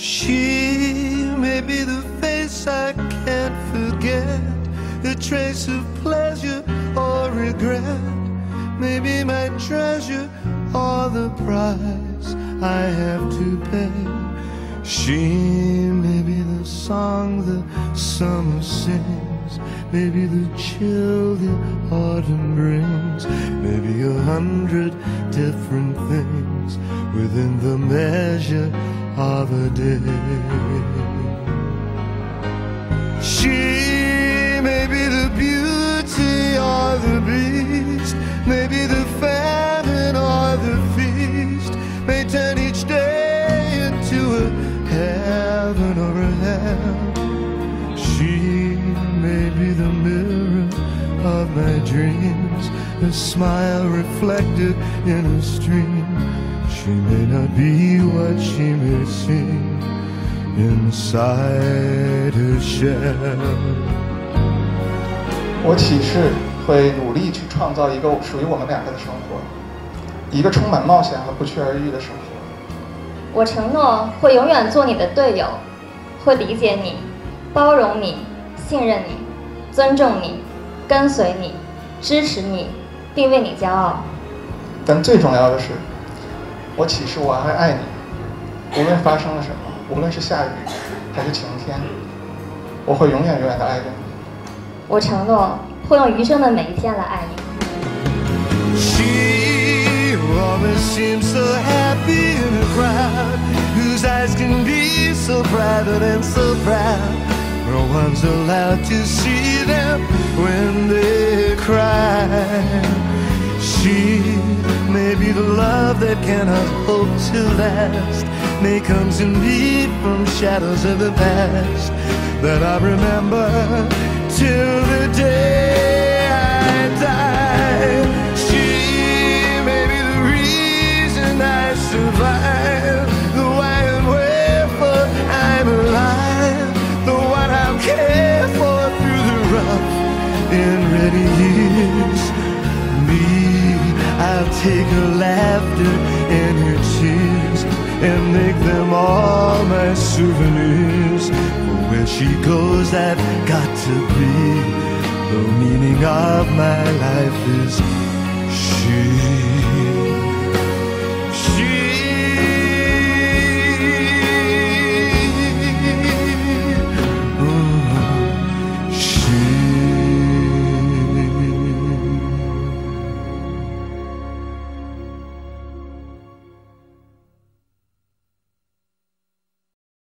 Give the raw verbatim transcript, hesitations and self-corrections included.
She may be the face I can't forget, a trace of pleasure or regret, maybe my treasure or the price I have to pay. She may be the song the summer sings, maybe the chill the autumn brings, maybe a hundred different things within the measure of a day. She may be the beauty or the beast, maybe the famine or the feast, may turn each day into a heaven or a hell. She may be the mirror of my dreams, a smile reflected in a stream. She may not be what she may seem inside her shell. 我起誓会努力去创造一个属于我们两个的生活，一个充满冒险和不期而遇的生活。 我承诺会永远做你的队友，会理解你，包容你，信任你，尊重你，跟随你，支持你，并为你骄傲。 但最重要的是，我起誓我还爱你，无论发生了什么，无论是下雨还是晴天，我会永远永远的爱着你。 我承诺会用余生的每一天来爱你。 She always seems so happy in a crowd whose eyes can be so private and so proud. No one's allowed to see them when they cry. She may be the love that cannot hope to last, may comes in me from shadows of the past that I remember till the day I die. She may be the reason I survive, the why and wherefore I'm alive, the one I'm cared for through the rough and ready years. Me, I'll take her laughter and her tears and make them all my souvenirs. For where she goes, I've got to be. The meaning of my life is she.